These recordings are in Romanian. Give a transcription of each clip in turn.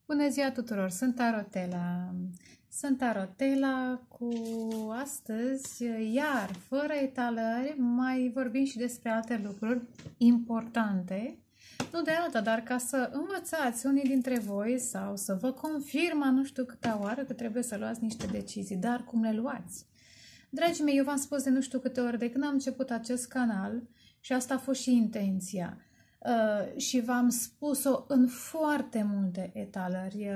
Bună ziua tuturor! Sunt Tarotela. Sunt Tarotela cu astăzi, iar fără etalări, mai vorbim și despre alte lucruri importante. Nu de alta, dar ca să învățați unii dintre voi sau să vă confirmă nu știu câte oară că trebuie să luați niște decizii, dar cum le luați? Dragii mei, eu v-am spus de nu știu câte ori de când am început acest canal și asta a fost și intenția. Și v-am spus-o în foarte multe etalări,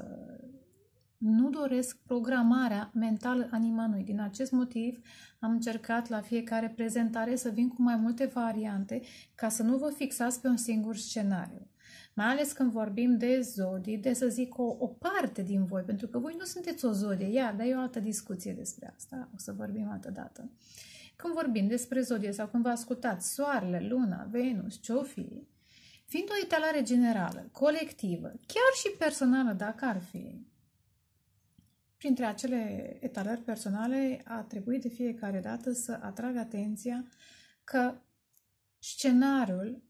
nu doresc programarea mentală a nimănui. Din acest motiv am încercat la fiecare prezentare să vin cu mai multe variante ca să nu vă fixați pe un singur scenariu. Mai ales când vorbim de zodii, de să zic o parte din voi, pentru că voi nu sunteți o zodie, dar e o altă discuție despre asta, o să vorbim altă dată. Când vorbim despre zodie sau când vă ascultați Soarele, Luna, Venus, ce-o fi, fiind o etalare generală, colectivă, chiar și personală dacă ar fi, printre acele etalări personale a trebuit de fiecare dată să atrag atenția că scenariul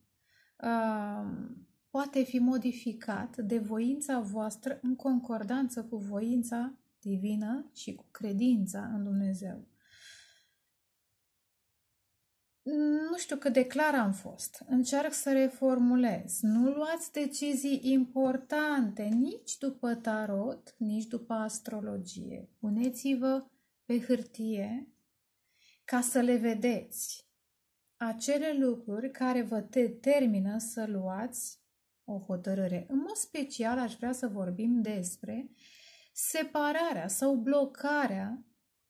poate fi modificat de voința voastră în concordanță cu voința divină și cu credința în Dumnezeu. Nu știu cât de clar am fost. Încerc să reformulez. Nu luați decizii importante nici după tarot, nici după astrologie. Puneți-vă pe hârtie ca să le vedeți. Acele lucruri care vă determină să luați o hotărâre. În mod special aș vrea să vorbim despre separarea sau blocarea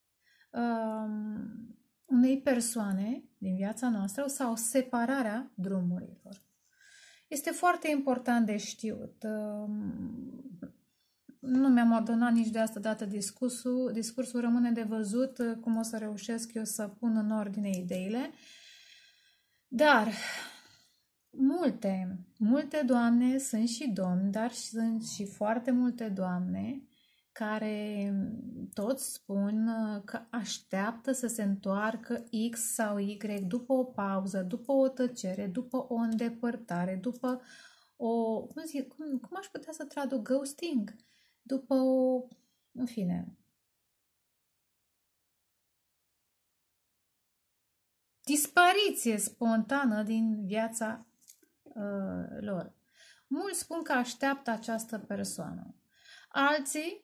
unei persoane din viața noastră sau separarea drumurilor. Este foarte important de știut. Nu mi-am ordonat nici de asta dată discursul rămâne de văzut cum o să reușesc eu să pun în ordine ideile. Dar multe doamne sunt și domni, dar sunt și foarte multe doamne care toți spun că așteaptă să se întoarcă X sau Y după o pauză, după o tăcere, după o îndepărtare, după o... Cum aș putea să traduc? Ghosting? După o... În fine. Dispariție spontană din viața lor. Mulți spun că așteaptă această persoană. Alții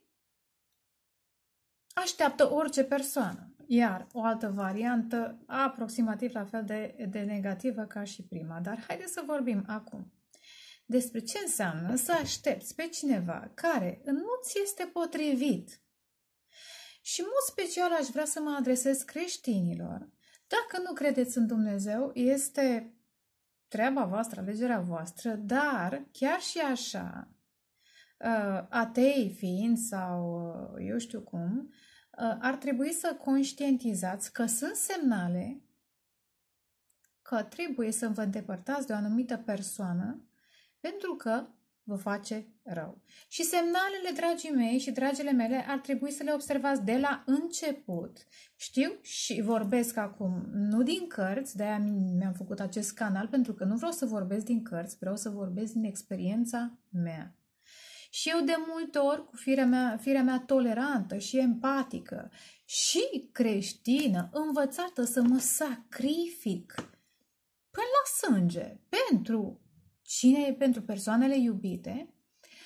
așteaptă orice persoană. Iar o altă variantă, aproximativ la fel de negativă ca și prima. Dar haideți să vorbim acum despre ce înseamnă să aștepți pe cineva care nu ți este potrivit. Și în mod special aș vrea să mă adresez creștinilor. Dacă nu credeți în Dumnezeu, este treaba voastră, alegerea voastră, dar chiar și așa, atei fiind sau eu știu cum, ar trebui să conștientizați că sunt semnale că trebuie să vă îndepărtați de o anumită persoană pentru că vă face rău. Și semnalele, dragii mei și dragile mele, ar trebui să le observați de la început. Știu și vorbesc acum, nu din cărți, de-aia mi-am făcut acest canal, pentru că nu vreau să vorbesc din cărți, vreau să vorbesc din experiența mea. Și eu de multe ori, cu firea mea tolerantă și empatică și creștină, învățată să mă sacrific până la sânge pentru persoanele iubite,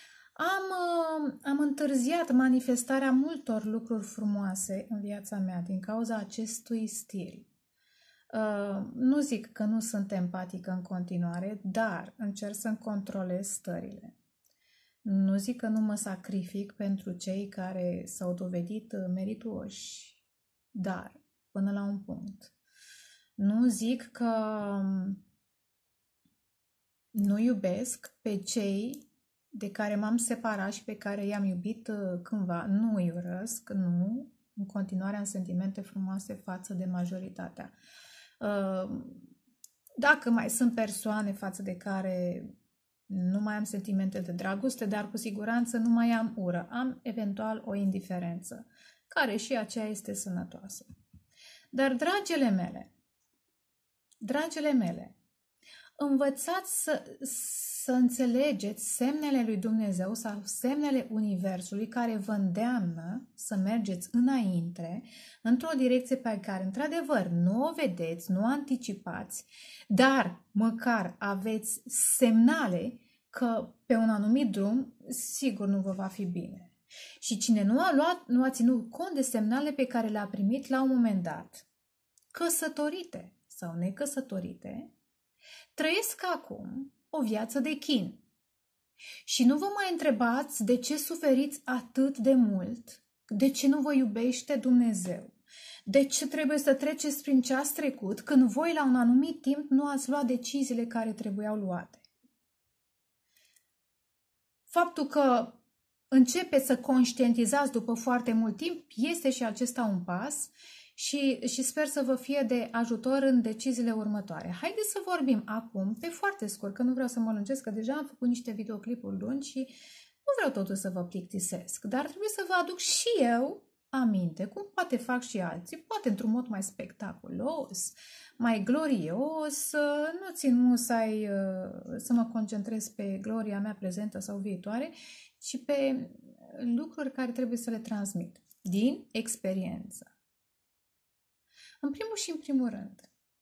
am întârziat manifestarea multor lucruri frumoase în viața mea din cauza acestui stil. Nu zic că nu sunt empatică în continuare, dar încerc să-mi controlez stările. Nu zic că nu mă sacrific pentru cei care s-au dovedit merituoși, dar până la un punct. Nu zic că nu iubesc pe cei de care m-am separat și pe care i-am iubit cândva. Nu îi urăsc, nu. În continuare am sentimente frumoase față de majoritatea. Dacă mai sunt persoane față de care nu mai am sentimente de dragoste, dar cu siguranță nu mai am ură. Am eventual o indiferență, care și aceea este sănătoasă. Dar, dragile mele, Învățați să înțelegeți semnele lui Dumnezeu sau semnele Universului care vă îndeamnă să mergeți înainte, într-o direcție pe care, într-adevăr, nu o vedeți, nu o anticipați, dar măcar aveți semnale că pe un anumit drum, sigur nu vă va fi bine. Și cine nu a ținut cont de semnale pe care le-a primit la un moment dat, căsătorite sau necăsătorite, trăiesc acum o viață de chin. Și nu vă mai întrebați de ce suferiți atât de mult, de ce nu vă iubește Dumnezeu, de ce trebuie să treceți prin ce ați trecut când voi la un anumit timp nu ați luat deciziile care trebuiau luate. Faptul că începeți să conștientizați după foarte mult timp este și acesta un pas și sper să vă fie de ajutor în deciziile următoare. Haideți să vorbim acum, pe foarte scurt, că nu vreau să mă lungesc, că deja am făcut niște videoclipuri lungi și nu vreau totuși să vă plictisesc, dar trebuie să vă aduc și eu aminte, cum poate fac și alții, poate într-un mod mai spectaculos, mai glorios, nu țin musai să mă concentrez pe gloria mea prezentă sau viitoare, ci pe lucruri care trebuie să le transmit din experiență. În primul și în primul rând,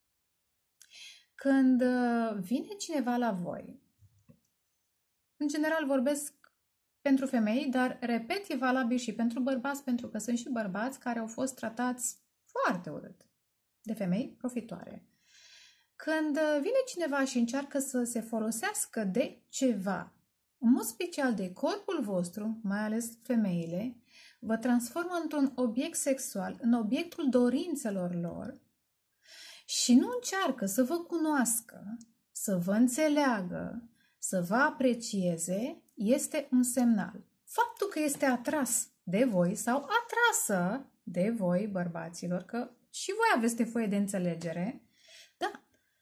când vine cineva la voi, în general vorbesc pentru femei, dar repet, e valabil și pentru bărbați, pentru că sunt și bărbați care au fost tratați foarte urât de femei profitoare. Când vine cineva și încearcă să se folosească de ceva, în mod special de corpul vostru, mai ales femeile, vă transformă într-un obiect sexual, în obiectul dorințelor lor și nu încearcă să vă cunoască, să vă înțeleagă, să vă aprecieze, este un semnal. Faptul că este atras de voi sau atrasă de voi, bărbaților, că și voi aveți nevoie de înțelegere, da,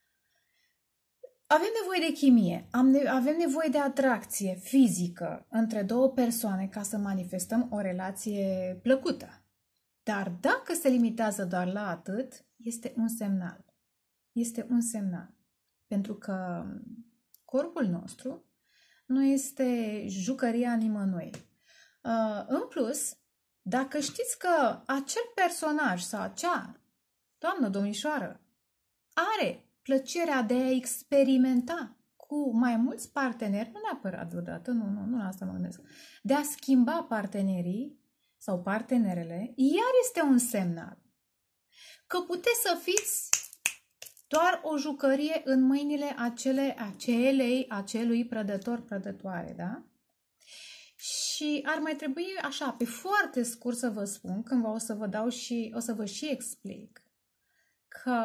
avem nevoie de chimie, avem nevoie de atracție fizică între două persoane ca să manifestăm o relație plăcută. Dar dacă se limitează doar la atât, este un semnal. Este un semnal. Pentru că corpul nostru nu este jucăria nimănui. În plus, dacă știți că acel personaj sau acea doamnă, domnișoară, are plăcerea de a experimenta cu mai mulți parteneri, nu neapărat deodată, nu la asta mă gândesc, de a schimba partenerii sau partenerele, iar este un semnal că puteți să fiți doar o jucărie în mâinile acelui prădătoare, da? Și ar mai trebui așa, pe foarte scurt să vă spun, când o să vă dau și, o să vă și explic, că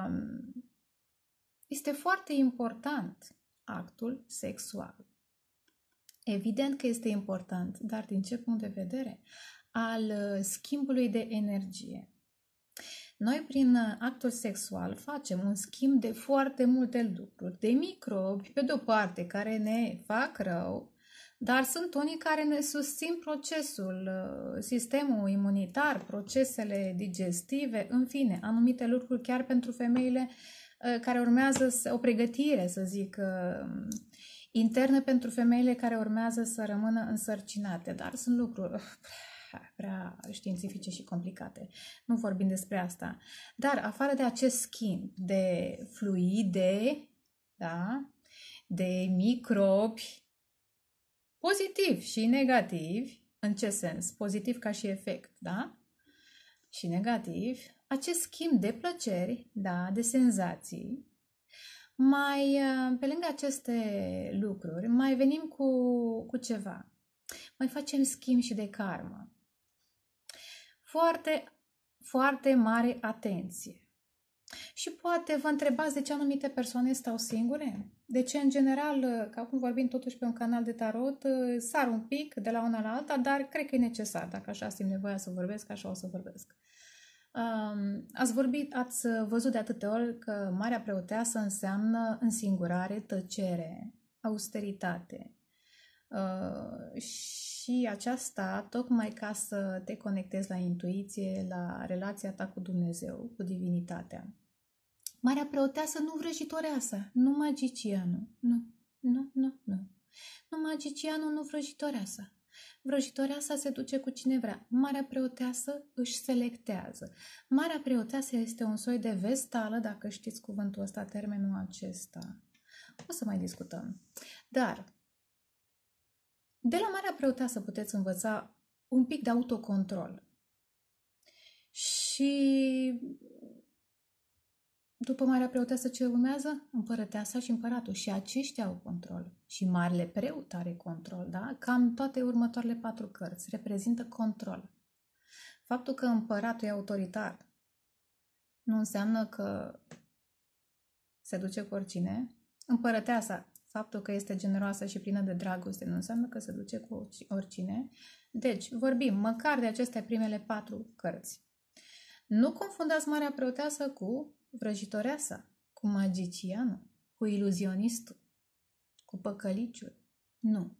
este foarte important actul sexual. Evident că este important, dar din ce punct de vedere? Al schimbului de energie. Noi, prin actul sexual, facem un schimb de foarte multe lucruri, de microbi, pe de-o parte, care ne fac rău, dar sunt unii care ne susțin procesul, sistemul imunitar, procesele digestive, în fine, anumite lucruri chiar pentru femeile care urmează o pregătire, să zic, internă pentru femeile care urmează să rămână însărcinate, dar sunt lucruri prea științifice și complicate. Nu vorbim despre asta. Dar afară de acest schimb de fluide, da, de microbi, pozitivi și negativi, în ce sens? Pozitiv ca și efect, da? Și negativ, acest schimb de plăceri, da, de senzații, mai, pe lângă aceste lucruri, mai venim cu ceva. Mai facem schimb și de karmă. Foarte, foarte mare atenție. Și poate vă întrebați de ce anumite persoane stau singure? De ce, în general, că acum vorbim totuși pe un canal de tarot, sar un pic de la una la alta, dar cred că e necesar. Dacă așa simt nevoia să vorbesc, așa o să vorbesc. Ați văzut de atâtea ori că Marea Preoteasă înseamnă însingurare, tăcere, austeritate. Și aceasta tocmai ca să te conectezi la intuiție, la relația ta cu Dumnezeu, cu divinitatea. Marea preoteasă, nu vrăjitoreasa, nu magicianul. Nu, nu, nu, nu. Nu magicianul, nu vrăjitoreasa. Vrăjitoreasa se duce cu cine vrea. Marea preoteasă își selectează. Marea preoteasă este un soi de vestală, dacă știți cuvântul ăsta, termenul acesta. O să mai discutăm. Dar, de la Marea Preoteasă puteți învăța un pic de autocontrol. Și după Marea Preoteasă ce urmează? Împărăteasa și împăratul. Și aceștia au control. Și Marele Preot are control, da? Cam toate următoarele 4 cărți reprezintă control. Faptul că împăratul e autoritar nu înseamnă că se duce cu oricine. Împărăteasa, faptul că este generoasă și plină de dragoste, nu înseamnă că se duce cu oricine. Deci, vorbim măcar de aceste primele 4 cărți. Nu confundați Marea Preoteasă cu vrăjitoreasa, cu magicianul, cu iluzionistul, cu păcăliciul. Nu.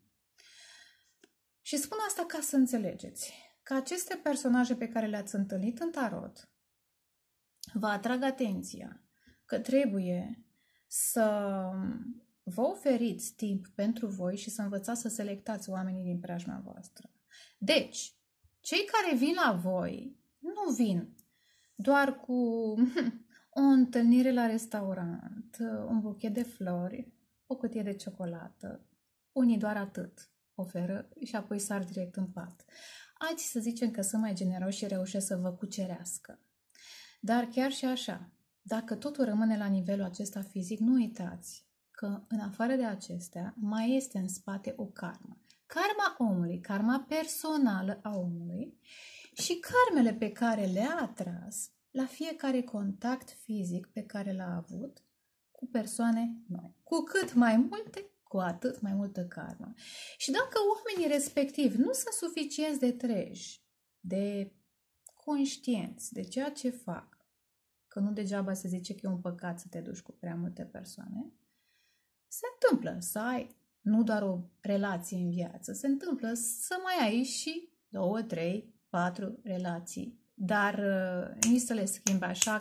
Și spun asta ca să înțelegeți că aceste personaje pe care le-ați întâlnit în tarot vă atrag atenția că trebuie să vă oferiți timp pentru voi și să învățați să selectați oamenii din preajma voastră. Deci, cei care vin la voi nu vin doar cu o întâlnire la restaurant, un buchet de flori, o cutie de ciocolată. Unii doar atât oferă și apoi sar direct în pat. Alții să zicem că sunt mai generoși și reușesc să vă cucerească. Dar chiar și așa, dacă totul rămâne la nivelul acesta fizic, nu uitați că în afară de acestea mai este în spate o karmă. Karma omului, karma personală a omului și karmele pe care le-a atras la fiecare contact fizic pe care l-a avut cu persoane noi. Cu cât mai multe, cu atât mai multă karmă. Și dacă oamenii respectivi nu sunt suficienți de treji, de conștienți de ceea ce fac, că nu degeaba se zice că e un păcat să te duci cu prea multe persoane, se întâmplă să ai nu doar o relație în viață, se întâmplă să mai ai și 2, 3, 4 relații, dar nici să le schimbi așa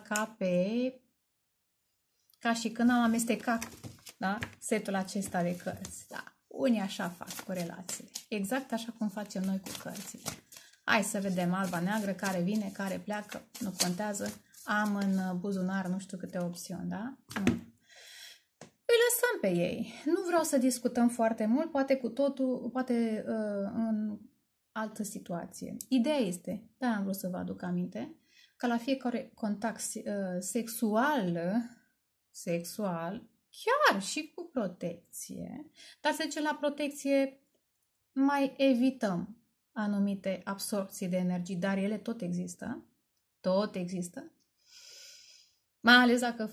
ca și când am amestecat, da? Setul acesta de cărți. Da. Unii așa fac cu relațiile. Exact așa cum facem noi cu cărțile. Hai să vedem alba neagră, care vine, care pleacă, nu contează. Am în buzunar nu știu câte opțiuni, da? Nu. Îi lăsăm pe ei. Nu vreau să discutăm foarte mult, poate cu totul, poate în altă situație. Ideea este, da, am vrut să vă aduc aminte, că la fiecare contact sexual, chiar și cu protecție, dar să zicem la protecție mai evităm anumite absorpții de energie, dar ele tot există, mai ales dacă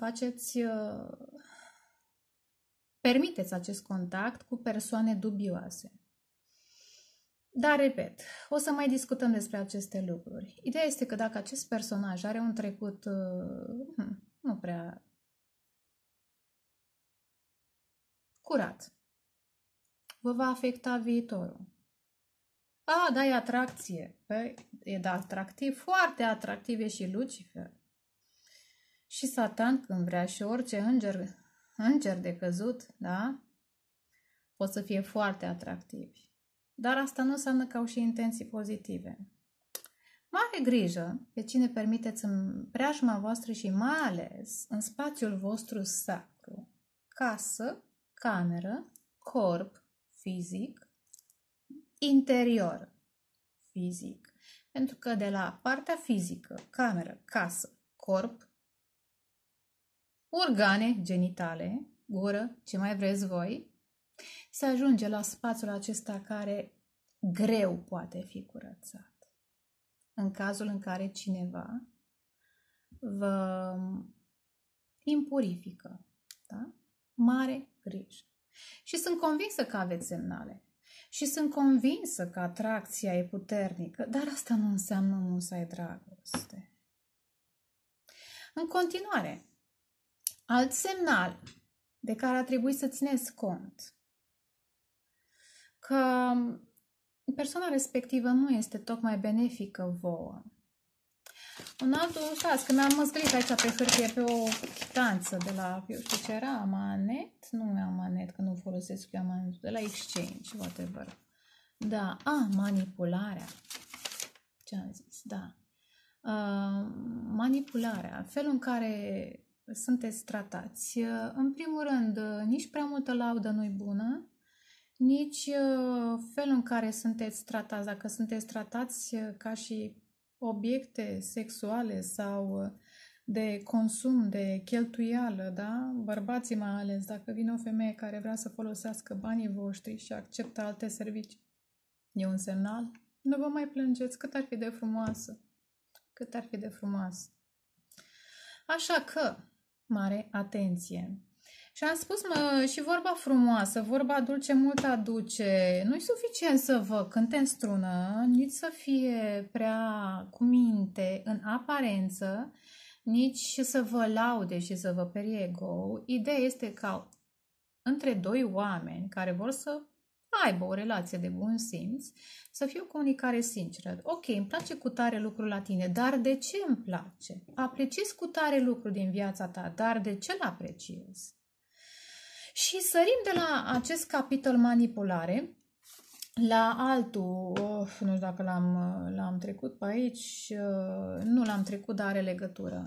permiteți acest contact cu persoane dubioase. Dar, repet, o să mai discutăm despre aceste lucruri. Ideea este că dacă acest personaj are un trecut nu prea curat, vă va afecta viitorul. Da, e atracție. Păi, e atractiv, foarte atractiv e și Lucifer. Și Satan când vrea și orice înger de căzut, da? Pot să fie foarte atractivi. Dar asta nu înseamnă că au și intenții pozitive. Mare grijă pe cine permiteți în preajma voastră și mai ales în spațiul vostru sacru. Casă, cameră, corp, fizic, interior, fizic. Pentru că de la partea fizică, cameră, casă, corp, organe genitale, gură, ce mai vreți voi, se ajunge la spațiul acesta care greu poate fi curățat. În cazul în care cineva vă impurifică, da? Mare grijă. Și sunt convinsă că aveți semnale. Și sunt convinsă că atracția e puternică, dar asta nu înseamnă musai dragoste. În continuare, alt semnal de care ar trebui să țineți cont, că persoana respectivă nu este tocmai benefică vouă. Un altul, stați, că mi-am măzgălit aici pe hârtie, pe o chitanță de la, eu știu ce era, Amanet? Nu am Amanet, că nu folosesc eu Amanet, de la Exchange, whatever. Da, manipularea. Ce am zis? Da. Manipularea, felul în care sunteți tratați. În primul rând, nici prea multă laudă nu-i bună, nici felul în care sunteți tratați. Dacă sunteți tratați ca și obiecte sexuale sau de consum, de cheltuială, da? Bărbații mai ales, dacă vine o femeie care vrea să folosească banii voștri și acceptă alte servicii, e un semnal. Nu vă mai plângeți, cât ar fi de frumoasă. Cât ar fi de frumoasă. Așa că, mare atenție. Și am spus, și vorba frumoasă, vorba dulce mult aduce. Nu-i suficient să vă cânte în strună, nici să fie prea cu minte în aparență, nici să vă laude și să vă perie ego. Ideea este ca între doi oameni care vor să aibă o relație de bun simț, să fie o comunicare sinceră. Ok, îmi place cu tare lucru la tine, dar de ce îmi place? Apreciez cu tare lucru din viața ta, dar de ce îl apreciez? Și sărim de la acest capitol manipulare la altul, nu știu dacă l-am trecut pe aici, nu l-am trecut, dar are legătură,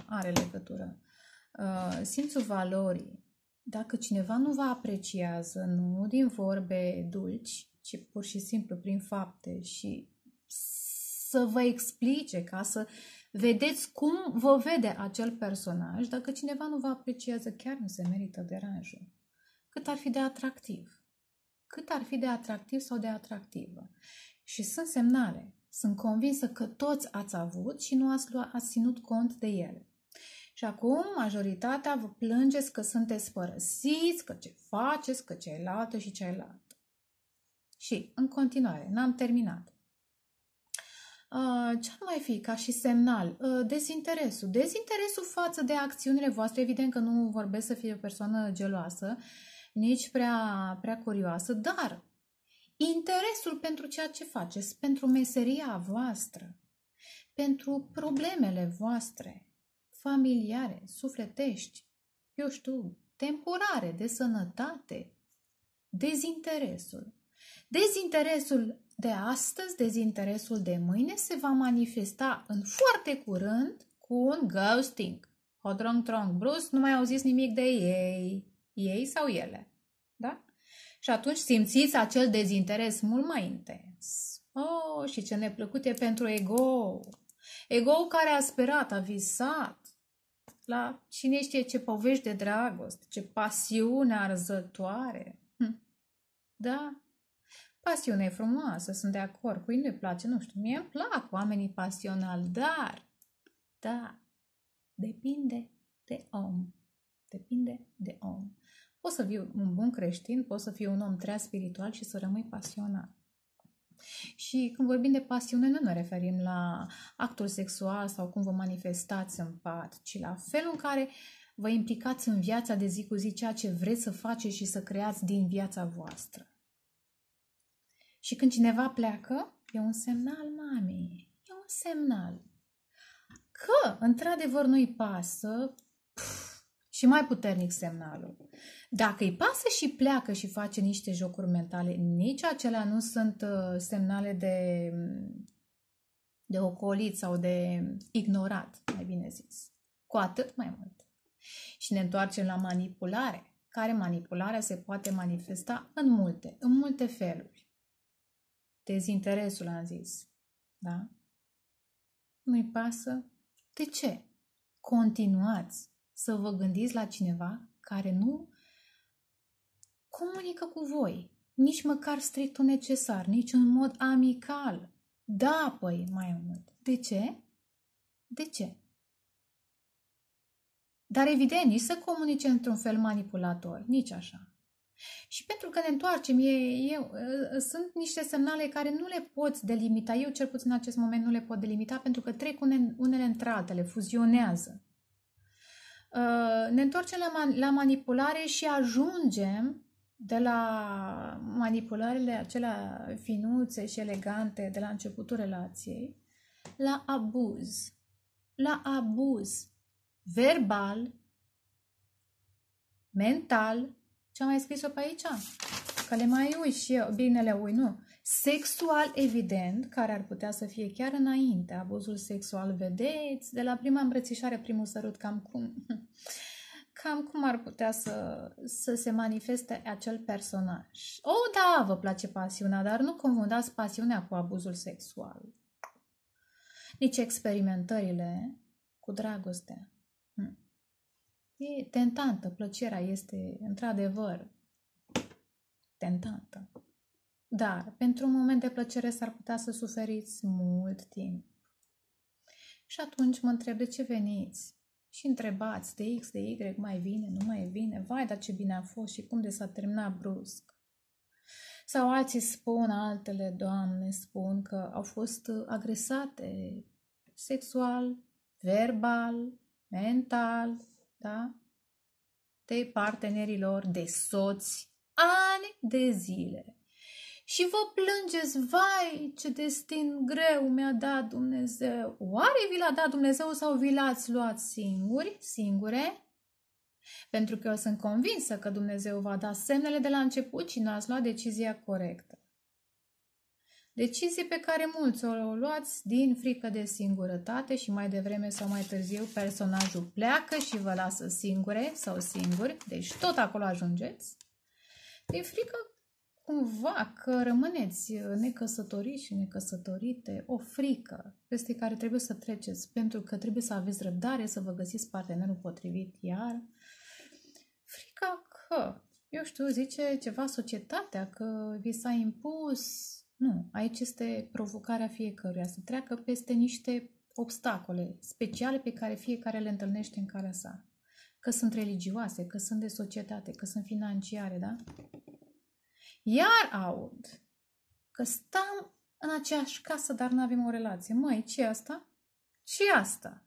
simțul valorii. Dacă cineva nu vă apreciază, nu din vorbe dulci, ci pur și simplu prin fapte și să vă explice ca să vedeți cum vă vede acel personaj, dacă cineva nu vă apreciază, chiar nu se merită deranjul. Cât ar fi de atractiv. Cât ar fi de atractiv sau de atractivă. Și sunt semnale. Sunt convinsă că toți ați avut și nu ați ținut cont de ele. Și acum majoritatea vă plângeți că sunteți părăsiți, că ce faceți, că cealaltă și cealaltă. Și, în continuare, n-am terminat. Ce-ar mai fi ca și semnal? Dezinteresul. Dezinteresul față de acțiunile voastre. Evident că nu vorbesc să fie o persoană geloasă, nici prea curioasă, dar interesul pentru ceea ce faceți, pentru meseria voastră, pentru problemele voastre, familiare, sufletești, eu știu, temporare, de sănătate, dezinteresul. Dezinteresul de astăzi, dezinteresul de mâine se va manifesta în foarte curând cu un ghosting. Hodrong-trong, brusc, nu mai auziți nimic de ei. Ei sau ele. Da? Și atunci simțiți acel dezinteres mult mai intens. Oh, și ce neplăcut e pentru ego. Ego care a sperat, a visat la cine știe ce povești de dragoste, ce pasiune arzătoare. Da, pasiune e frumoasă, sunt de acord, cui nu-i place, nu știu, mie îmi plac oamenii pasionali, dar, depinde de om. Depinde de om. Poți să fii un bun creștin, poți să fii un om treaz spiritual și să rămâi pasionat. Și când vorbim de pasiune, nu ne referim la actul sexual sau cum vă manifestați în pat, ci la felul în care vă implicați în viața de zi cu zi, ceea ce vreți să faceți și să creați din viața voastră. Și când cineva pleacă, e un semnal, mami, e un semnal că, într-adevăr, nu-i pasă. Și mai puternic semnalul. Dacă îi pasă și pleacă și face niște jocuri mentale, nici acelea nu sunt semnale de ocolit sau de ignorat, mai bine zis. Cu atât mai mult. Și ne întoarcem la manipulare, care manipularea se poate manifesta în multe feluri. Dezinteresul, am zis. Da? Nu-i pasă? De ce? Continuați să vă gândiți la cineva care nu comunică cu voi, nici măcar strictul necesar, nici în mod amical. Da, păi, mai mult. De ce? De ce? Dar evident, nici să comunice într-un fel manipulator, nici așa. Și pentru că ne întoarcem, sunt niște semnale care nu le poți delimita. Eu, cel puțin în acest moment, nu le pot delimita pentru că trec unele între altele, fuzionează. Ne întoarcem la manipulare și ajungem de la manipulările acelea finuțe și elegante de la începutul relației la abuz. la abuz verbal, mental, ce-am mai scris-o pe aici? Că le mai uit și eu, bine le uit, nu. Sexual, evident, care ar putea să fie chiar înainte. Abuzul sexual, vedeți, de la prima îmbrățișare, primul sărut, cam cum ar putea să se manifeste acel personaj. Da, vă place pasiunea, dar nu confundați pasiunea cu abuzul sexual. Nici experimentările cu dragostea. E tentantă, plăcerea este într-adevăr tentantă. Dar pentru un moment de plăcere s-ar putea să suferiți mult timp. Și atunci mă întreb de ce veniți și întrebați de X, de Y, mai vine, nu mai vine, vai, dar ce bine a fost și cum de s-a terminat brusc. Sau alții spun, altele doamne spun că au fost agresate sexual, verbal, mental, da? De partenerii lor, de soți, ani de zile. Și vă plângeți, vai, ce destin greu mi-a dat Dumnezeu. Oare vi l-a dat Dumnezeu sau vi l-ați luat singure? Pentru că eu sunt convinsă că Dumnezeu va da semnele de la început și n-ați luat decizia corectă. Decizie pe care mulți o luați din frică de singurătate și mai devreme sau mai târziu personajul pleacă și vă lasă singure sau singuri, deci tot acolo ajungeți. Din frică cumva că rămâneți necăsătoriți și necăsătorite, o frică peste care trebuie să treceți pentru că trebuie să aveți răbdare să vă găsiți partenerul potrivit iar. Frica că, eu știu, zice ceva societatea, că vi s-a impus. Nu, aici este provocarea fiecăruia să treacă peste niște obstacole speciale pe care fiecare le întâlnește în calea sa. Că sunt religioase, că sunt de societate, că sunt financiare, da? Iar aud că stăm în aceeași casă, dar nu avem o relație. Măi, ce asta? Ce asta?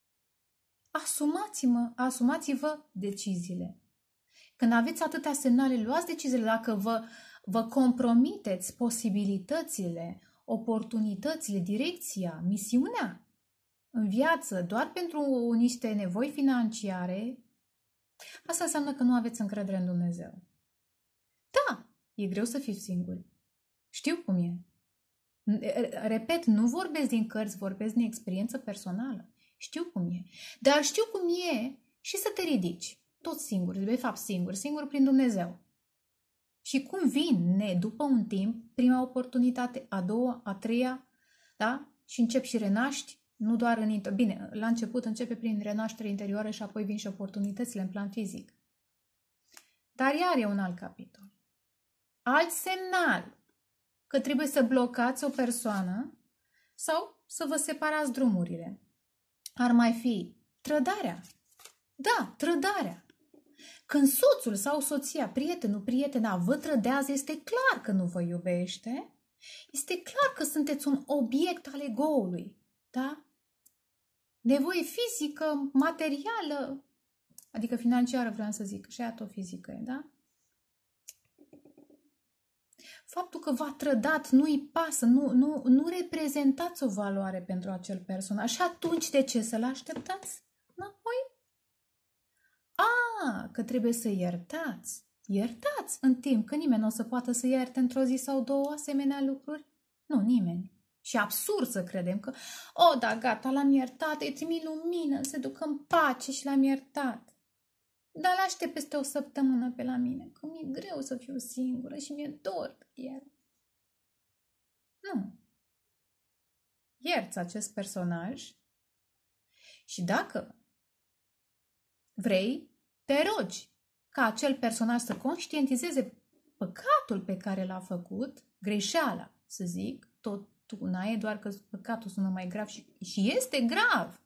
Asumați-vă deciziile. Când aveți atâtea semnale, luați deciziile. Dacă vă compromiteți posibilitățile, oportunitățile, direcția, misiunea în viață doar pentru niște nevoi financiare, asta înseamnă că nu aveți încredere în Dumnezeu. Da, e greu să fiți singuri. Știu cum e. Repet, nu vorbesc din cărți, vorbesc din experiență personală. Știu cum e. Dar știu cum e și să te ridici. Tot singur, de fapt singur prin Dumnezeu. Și cum vine după un timp, prima oportunitate, a doua, a treia, da? Și începi și renaști, nu doar bine, la început începe prin renaștere interioară și apoi vin și oportunitățile în plan fizic. Dar iar e un alt capitol. Alt semnal că trebuie să blocați o persoană sau să vă separați drumurile. Ar mai fi trădarea. Da, trădarea. Când soțul sau soția, prietenul, prietena vă trădează, este clar că nu vă iubește. Este clar că sunteți un obiect al ego-ului. Da? Nevoie fizică, materială, adică financiară vreau să zic, și aia tot fizică e, da? Faptul că v-a trădat nu-i pasă, nu reprezentați o valoare pentru acel personaj. Și atunci de ce să-l așteptați înapoi? Că trebuie să iertați. Iertați în timp, că nimeni nu o să poată să ierte într-o zi sau două asemenea lucruri. Nu, nimeni. Și absurd să credem că, da, gata, l-am iertat, îi trimit lumină, se ducă în pace și l-am iertat. Dar l-aștept peste o săptămână pe la mine, că mi-e greu să fiu singură și mi-e dor de el. Nu. Ierți acest personaj și dacă vrei, te rogi ca acel personaj să conștientizeze păcatul pe care l-a făcut, greșeala, să zic, tot una e, doar că păcatul sună mai grav și este grav.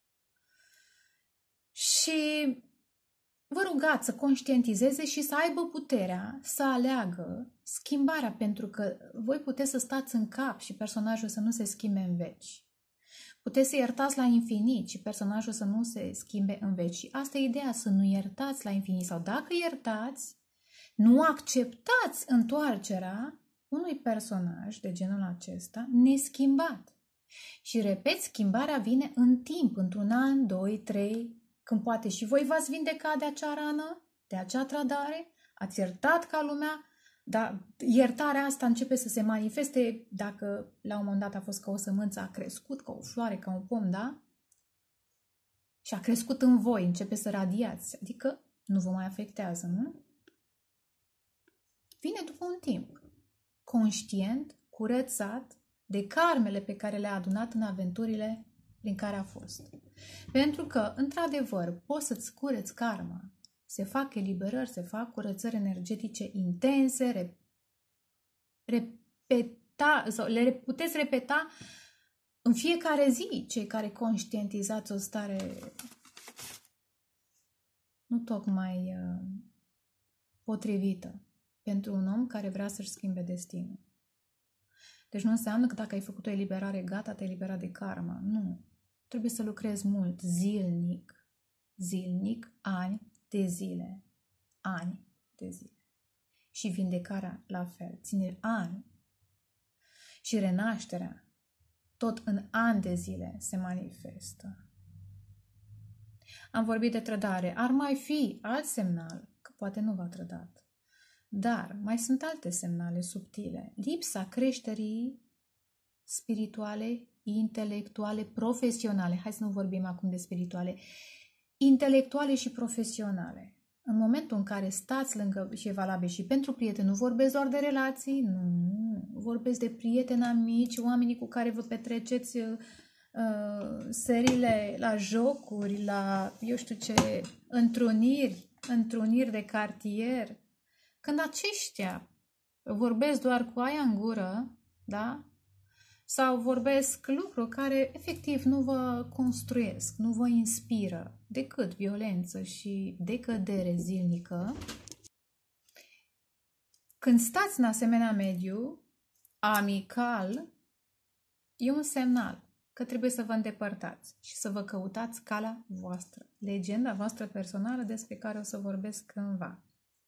Și vă rugați să conștientizeze și să aibă puterea să aleagă schimbarea, pentru că voi puteți să stați în cap și personajul să nu se schimbe în veci. Puteți să iertați la infinit și personajul să nu se schimbe în veci. Și asta e ideea, să nu iertați la infinit. Sau dacă iertați, nu acceptați întoarcerea unui personaj de genul acesta neschimbat. Și repet, schimbarea vine în timp, într-un an, 2, 3, când poate și voi v-ați vindecat de acea rană, de acea trădare, ați iertat ca lumea, dar iertarea asta începe să se manifeste dacă la un moment dat a fost ca o sămânță, a crescut ca o floare, ca un pom, da? Și a crescut în voi, începe să radiați, adică nu vă mai afectează, nu? Vine după un timp, conștient, curățat de karmele pe care le-a adunat în aventurile prin care a fost. Pentru că, într-adevăr, poți să-ți cureți karma, se fac eliberări, se fac curățări energetice intense, le puteți repeta în fiecare zi, cei care conștientizați o stare nu tocmai potrivită pentru un om care vrea să-și schimbe destinul. Deci nu înseamnă că dacă ai făcut o eliberare, gata, te-ai eliberat de karma. Nu. Trebuie să lucrezi mult, zilnic. Zilnic, ani de zile. Ani de zile. Și vindecarea la fel. Ține ani. Și renașterea tot în ani de zile se manifestă. Am vorbit de trădare. Ar mai fi alt semnal, că poate nu v-a trădat. Dar mai sunt alte semnale subtile. Lipsa creșterii spirituale, intelectuale, profesionale. Hai să nu vorbim acum de spirituale. Intelectuale și profesionale. În momentul în care stați lângă, și e valabil și pentru prieteni, nu vorbesc doar de relații, nu, vorbesc de prieteni, amici, oamenii cu care vă petreceți serile la jocuri, la, eu știu ce, întruniri de cartier. Când aceștia vorbesc doar cu aia în gură, da? Sau vorbesc lucruri care efectiv nu vă construiesc, nu vă inspiră, decât violență și decădere zilnică, când stați în asemenea mediu amical, e un semnal că trebuie să vă îndepărtați și să vă căutați calea voastră, legenda voastră personală despre care o să vorbesc cândva.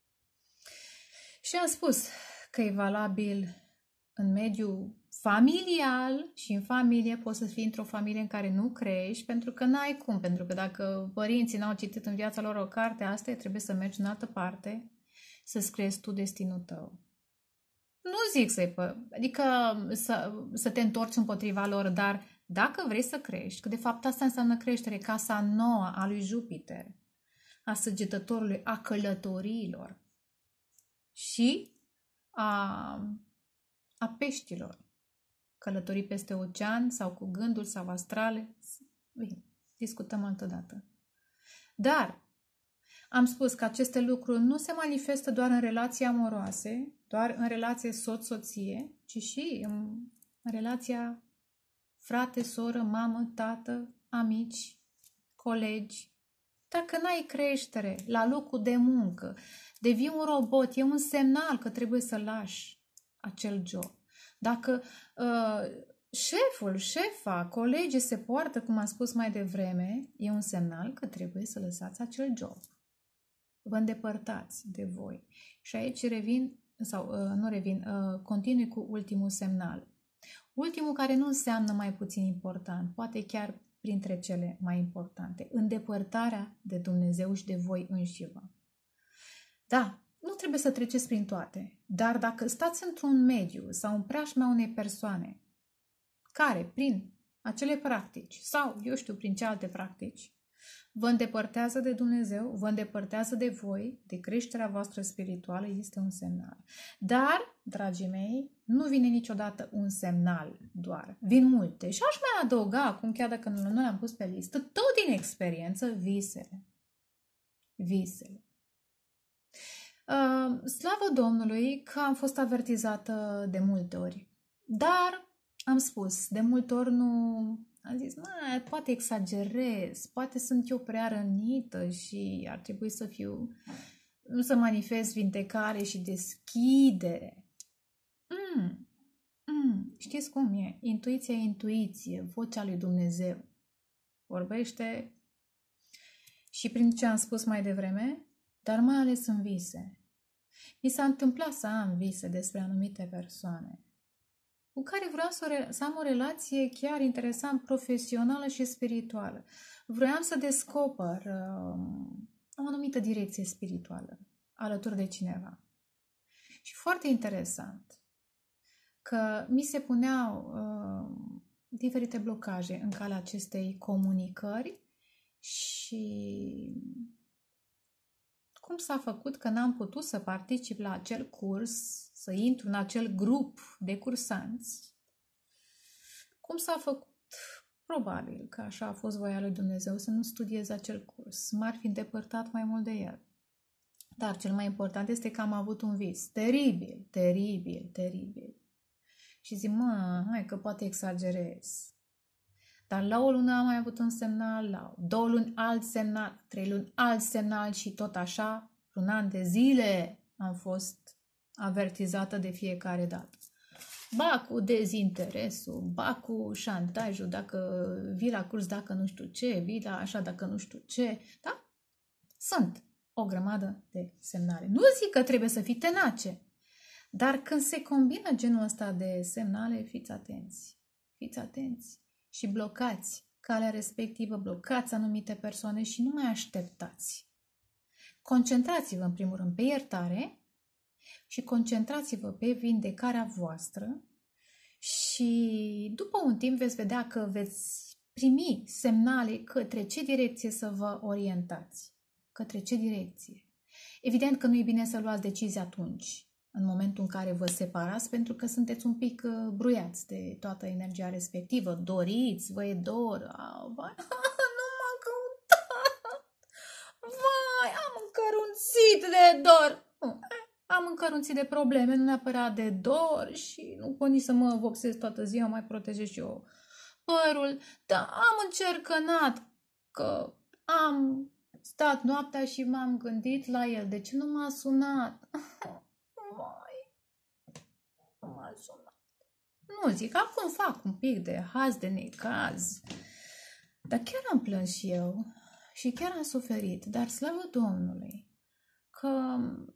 Și am spus că e valabil în mediul familial și în familie. Poți să fii într-o familie în care nu crești, pentru că n-ai cum, pentru că dacă părinții n-au citit în viața lor o carte, asta trebuie să mergi în altă parte, să-ți creezi tu destinul tău. Nu zic adică să te întorci împotriva lor, dar dacă vrei să crești, că de fapt asta înseamnă creștere, casa nouă a lui Jupiter, a săgetătorului, a călătoriilor și a peștilor. Călătorii peste ocean sau cu gândul sau astrale. Bine, discutăm altădată. Dar am spus că aceste lucruri nu se manifestă doar în relații amoroase, doar în relație soț-soție, ci și în relația frate, soră, mamă, tată, amici, colegi. Dacă n-ai creștere la locul de muncă, devii un robot, e un semnal că trebuie să lași acel job. Dacă șeful, șefa, colegii se poartă, cum am spus mai devreme, e un semnal că trebuie să lăsați acel job. Vă îndepărtați de voi. Și aici continui cu ultimul semnal. Ultimul care nu înseamnă mai puțin important, poate chiar printre cele mai importante. Îndepărtarea de Dumnezeu și de voi înșivă. Da, nu trebuie să treceți prin toate, dar dacă stați într-un mediu sau în preajma unei persoane care, prin acele practici sau, eu știu, prin ce alte practici, vă îndepărtează de Dumnezeu, vă îndepărtează de voi, de creșterea voastră spirituală, este un semnal. Dar, dragii mei, nu vine niciodată un semnal doar. Vin multe. Și aș mai adăuga acum, chiar dacă nu le-am pus pe listă, tot din experiență, visele. Visele. Slavă Domnului că am fost avertizată de multe ori. Dar, am spus, de multe ori nu... Am zis, poate exagerez, poate sunt eu prea rănită și ar trebui să fiu... Nu să manifest vindecare și deschidere. Știți cum e? Intuiția e intuiție, vocea lui Dumnezeu. Vorbește și prin ce am spus mai devreme, dar mai ales în vise. Mi s-a întâmplat să am vise despre anumite persoane cu care vreau să am o relație chiar interesant, profesională și spirituală. Vroiam să descoper o anumită direcție spirituală alături de cineva. Și foarte interesant că mi se puneau diferite blocaje în calea acestei comunicări și cum s-a făcut că n-am putut să particip la acel curs, să intru în acel grup de cursanți. Cum s-a făcut? Probabil că așa a fost voia lui Dumnezeu să nu studiez acel curs. M-ar fi îndepărtat mai mult de el. Dar cel mai important este că am avut un vis teribil, teribil, teribil. Și zic, hai că poate exagerez. Dar la o lună am mai avut un semnal, la 2 luni alt semnal, 3 luni alt semnal și tot așa, un an de zile am fost avertizată de fiecare dată. Ba cu dezinteresul, ba cu șantajul, dacă vii la curs, dacă nu știu ce, vii la așa, dacă nu știu ce, da? Sunt o grămadă de semnale. Nu zic că trebuie să fii tenace, dar când se combină genul ăsta de semnale, fiți atenți, fiți atenți și blocați calea respectivă, blocați anumite persoane și nu mai așteptați. Concentrați-vă în primul rând pe iertare și concentrați-vă pe vindecarea voastră și după un timp veți vedea că veți primi semnale către ce direcție să vă orientați. Către ce direcție. Evident că nu e bine să luați decizii atunci, în momentul în care vă separați, pentru că sunteți un pic bruiați de toată energia respectivă. Doriți, vă e dor. Vai, nu m-am căutat. Vai, am încărunțit de dor. Am încărunțit de probleme, nu neapărat de dor și nu pot nici să mă vopsesc toată ziua, mai protejez și eu părul. Dar am încercănat că am stat noaptea și m-am gândit la el. De ce nu m-a sunat? Vai, nu m-a sunat. Nu zic, acum fac un pic de haz, de necaz. Dar chiar am plâns și eu și chiar am suferit. Dar slavă Domnului că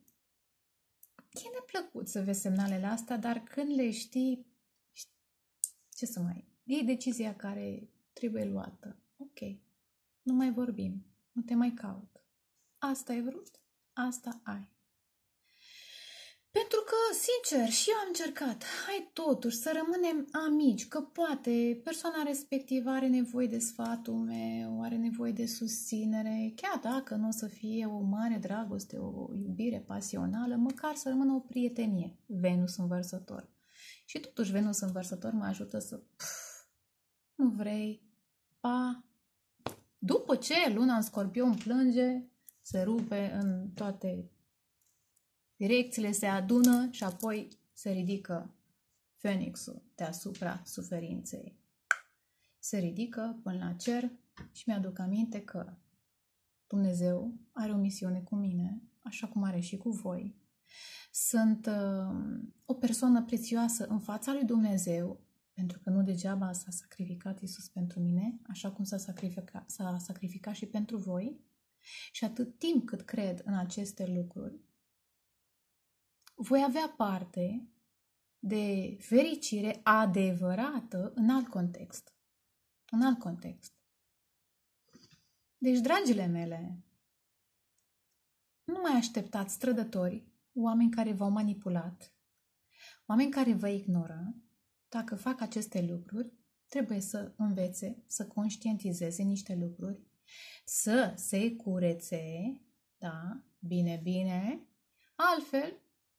e neplăcut să vezi semnalele astea, dar când le știi, ce să mai... E decizia care trebuie luată. Ok, nu mai vorbim. Nu te mai caut. Asta ai vrut? Asta ai. Pentru că, sincer, și eu am încercat. Hai totuși să rămânem amici, că poate persoana respectivă are nevoie de sfatul meu, are nevoie de susținere, chiar dacă nu o să fie o mare dragoste, o iubire pasională, măcar să rămână o prietenie. Venus învărsător. Și totuși Venus învărsător mă ajută să... nu vrei? Pa! După ce luna în Scorpion plânge, se rupe în toate direcțiile, se adună și apoi se ridică Fenixul deasupra suferinței. Se ridică până la cer și mi-aduc aminte că Dumnezeu are o misiune cu mine, așa cum are și cu voi. Sunt o persoană prețioasă în fața lui Dumnezeu, pentru că nu degeaba s-a sacrificat Iisus pentru mine, așa cum s-a sacrificat și pentru voi. Și atât timp cât cred în aceste lucruri, voi avea parte de fericire adevărată în alt context. În alt context. Deci, dragile mele, nu mai așteptați trădători, oameni care v-au manipulat, oameni care vă ignoră. Dacă fac aceste lucruri, trebuie să învețe, să conștientizeze niște lucruri, să se curețe, da, bine, bine, altfel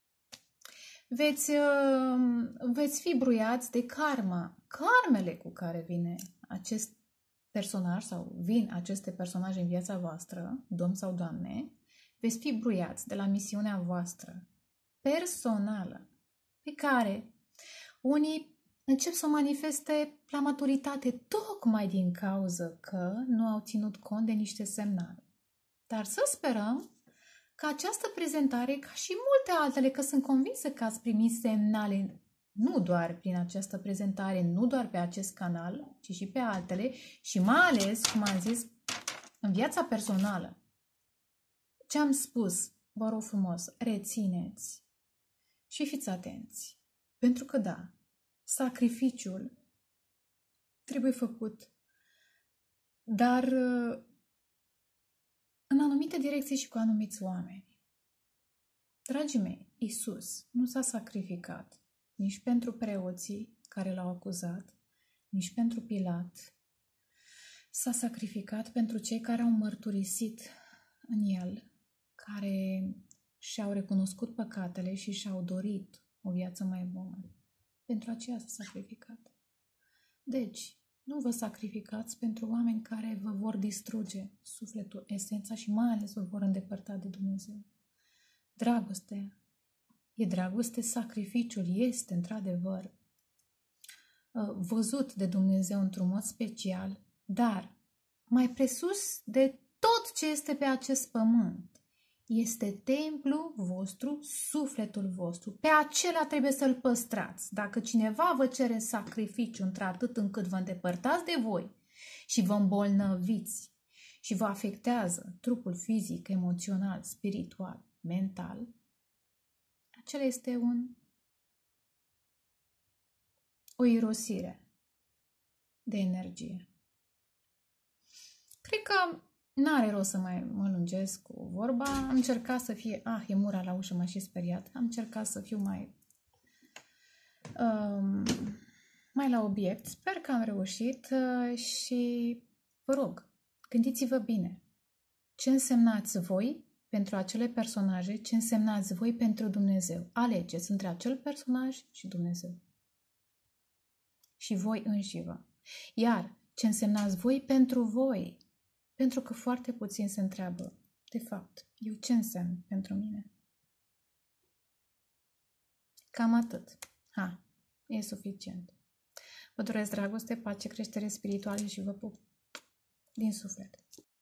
veți fi bruiați de carmele cu care vine acest personaj sau vin aceste personaje în viața voastră, domn sau doamne, veți fi bruiați de la misiunea voastră personală, pe care unii încep să o manifeste la maturitate tocmai din cauză că nu au ținut cont de niște semnale. Dar să sperăm că această prezentare, ca și multe altele, că sunt convinsă că ați primit semnale nu doar prin această prezentare, nu doar pe acest canal, ci și pe altele și mai ales, cum am zis, în viața personală. Ce am spus, vă rog frumos, rețineți și fiți atenți. Pentru că da, sacrificiul trebuie făcut, dar în anumite direcții și cu anumiți oameni. Dragii mei, Iisus nu s-a sacrificat nici pentru preoții care l-au acuzat, nici pentru Pilat. S-a sacrificat pentru cei care au mărturisit în el, care și-au recunoscut păcatele și și-au dorit o viață mai bună. Pentru aceea s-a sacrificat. Deci, nu vă sacrificați pentru oameni care vă vor distruge sufletul, esența și mai ales vă vor îndepărta de Dumnezeu. Dragostea e dragoste, sacrificiul este într-adevăr văzut de Dumnezeu într-un mod special, dar mai presus de tot ce este pe acest pământ este templul vostru, sufletul vostru. Pe acela trebuie să-l păstrați. Dacă cineva vă cere sacrificiu într-atât încât vă îndepărtați de voi și vă îmbolnăviți și vă afectează trupul fizic, emoțional, spiritual, mental, acela este o irosire de energie. Cred că n-are rost să mai mă lungesc cu vorba. Am încercat să fie... e Mura la ușă, m-a și speriat. Am încercat să fiu mai la obiect. Sper că am reușit și vă rog, gândiți-vă bine. Ce însemnați voi pentru acele personaje, ce însemnați voi pentru Dumnezeu. Alegeți între acel personaj și Dumnezeu. Și voi înșivă. Iar ce însemnați voi pentru voi. Pentru că foarte puțin se întreabă, de fapt, eu ce însemn pentru mine? Cam atât. E suficient. Vă doresc dragoste, pace, creștere spirituală și vă pup din suflet.